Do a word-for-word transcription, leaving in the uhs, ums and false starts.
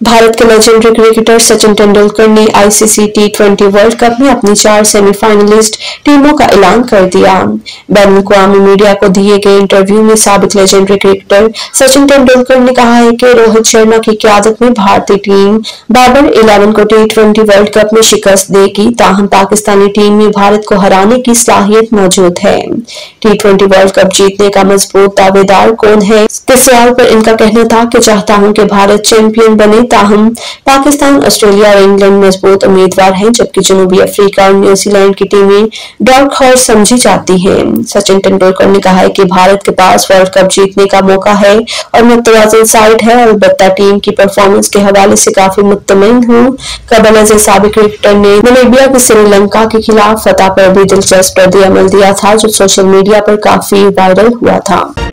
भारत के legendary cricketer Sachin Tendulkar ने ICC T twenty World Cup में अपनी चार सेमीफाइनलिस्ट टीमों का ऐलान कर दिया। बैन-अवी मीडिया को दिए गए इंटरव्यू में साबिक लेजेंडरी क्रिकेटर सचिन तेंदुलकर ने कहा है कि रोहित शर्मा की क़यादत में भारतीय टीम बाबर इलेवन को टी ट्वेंटी वर्ल्ड कप में शिकस्त देगी, ताहम पाकिस्तानी टीम में भारत को हराने की सलाहियत मौजूद है। टी ट्वेंटी वर्ल्ड कप जीतने का मजबूत दावेदार कौन है? इस सवाल पर इनका कहना था कि चाहता हूं कि भारत चैंपियन बने, ताहम पाकिस्तान, ऑस्ट्रेलिया और इंग्लैंड मजबूत उम्मीदवार हैं, जबकि जनूबी अफ्रीका और न्यूजीलैंड की टीमें डार्क हॉर्स समझी जाती हैं। सचिन तेंदुलकर ने कहा है कि भारत के पास वर्ल्ड कप जीतने का मौका है और मुतवाज़िन साइड है, अलबत्ता टीम की परफॉर्मेंस के हवाले से काफी मुतमईन हूं। कबल अज़ साबिक क्रिकेटर ने नामीबिया की श्रीलंका के खिलाफ फतह पर भी दिलचस्प रद्द-ए-अमल दिया था, जो सोशल मीडिया पर काफी वायरल हुआ था।